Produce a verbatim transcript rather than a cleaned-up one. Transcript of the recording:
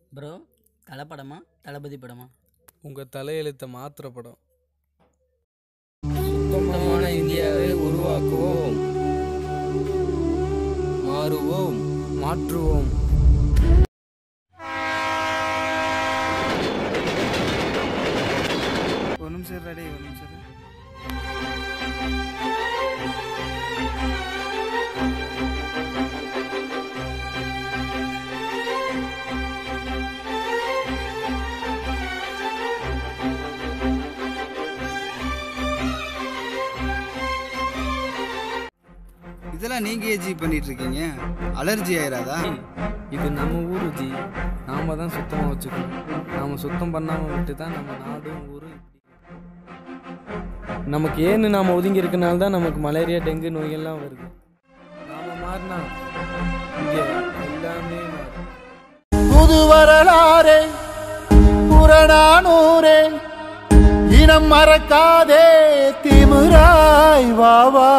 Bro, தலை படமா தளபதி படமா? உங்கள் தலையெழுத்தை மாத்திர படம். சுத்தமான இந்தியாவை உருவாக்குவோம், மாறுவோம், மாற்றுவோம். ஒரு நிமிஷம் ரெடி ஒரு நிமிஷம் இதெல்லாம் நீங்க ஏஜி பண்ணிட்டு இருக்கீங்க, அலர்ஜி ஆயிராதா? இது நம்ம ஊரு ஜி, நாம தான் சுத்தமாக வச்சுக்கணும். நாம சுத்தம் பண்ணாமல் விட்டு தான் நம்ம நாடும் ஊரும் நமக்கு ஏன்னு நாம் ஒதுங்கி இருக்கனால தான் நமக்கு மலேரியா டெங்கு நோயெல்லாம் வருது. நாம மாறினா இங்கே எல்லாமே மாறும். புது வரலாறே புறநானூரே, இனம் மறக்காதே திமிராய் வாவா.